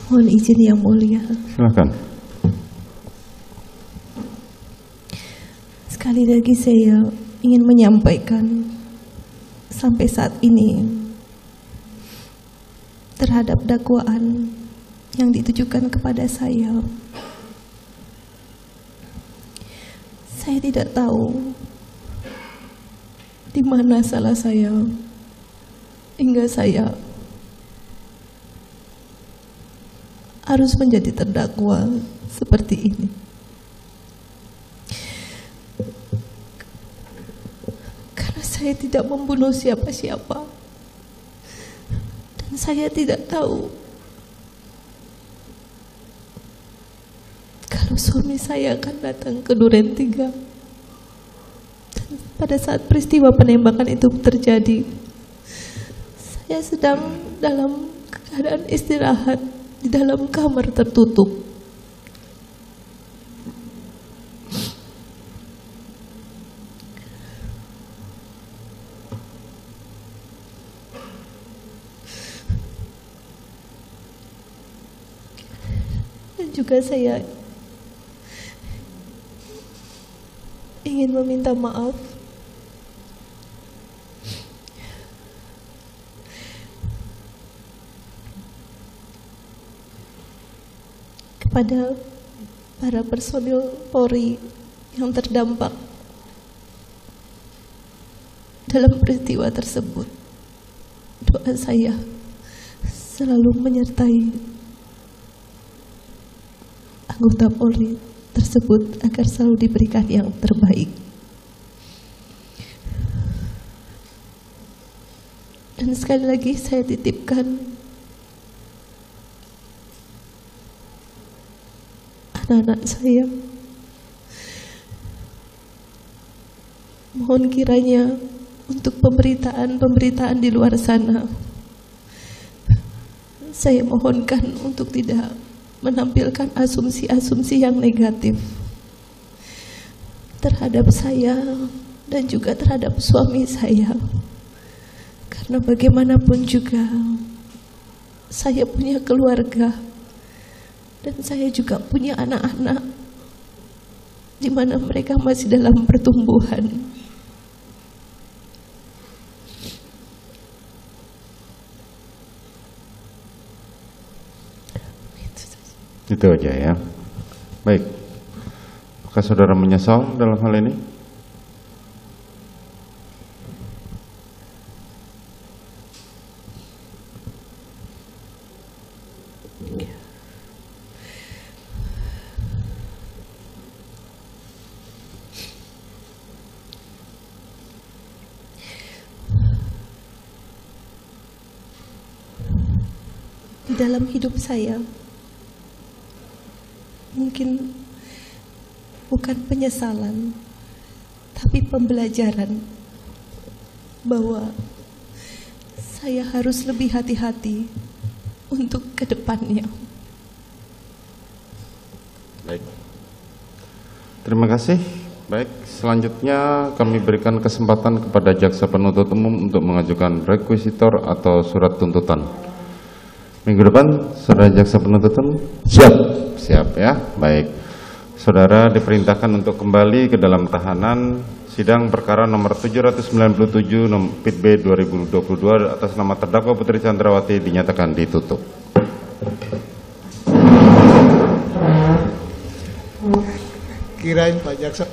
Mohon izin yang mulia. Silakan. Sekali lagi saya ingin menyampaikan sampai saat ini terhadap dakwaan yang ditujukan kepada saya tidak tahu di mana salah saya hingga saya harus menjadi terdakwa seperti ini. Karena saya tidak membunuh siapa-siapa dan saya tidak tahu kalau suami saya akan datang ke Duren 3. Dan pada saat peristiwa penembakan itu terjadi, saya sedang dalam keadaan istirahat di dalam kamar tertutup. Dan juga saya ingin meminta maaf kepada para personil Polri yang terdampak dalam peristiwa tersebut. Doa saya selalu menyertai anggota Polri tersebut agar selalu diberikan yang terbaik. Dan sekali lagi saya titipkan anak-anak saya, mohon kiranya untuk pemberitaan di luar sana, saya mohonkan untuk tidak menampilkan asumsi-asumsi yang negatif terhadap saya dan juga terhadap suami saya. Karena bagaimanapun juga saya punya keluarga dan saya juga punya anak-anak di mana mereka masih dalam pertumbuhan. Itu aja ya. Baik. Apakah saudara menyesal dalam hal ini? Di dalam hidup saya mungkin bukan penyesalan, tapi pembelajaran bahwa saya harus lebih hati-hati untuk ke depannya. Baik. Terima kasih. Baik, selanjutnya kami berikan kesempatan kepada jaksa penuntut umum untuk mengajukan rekuisitor atau surat tuntutan. Minggu depan, saudara jaksa penuntut umum siap. Siap ya, baik. Saudara diperintahkan untuk kembali ke dalam tahanan. Sidang perkara nomor 797 Pit B 2022 atas nama terdakwa Putri Chandrawati dinyatakan ditutup. Kirain Pak Jaksa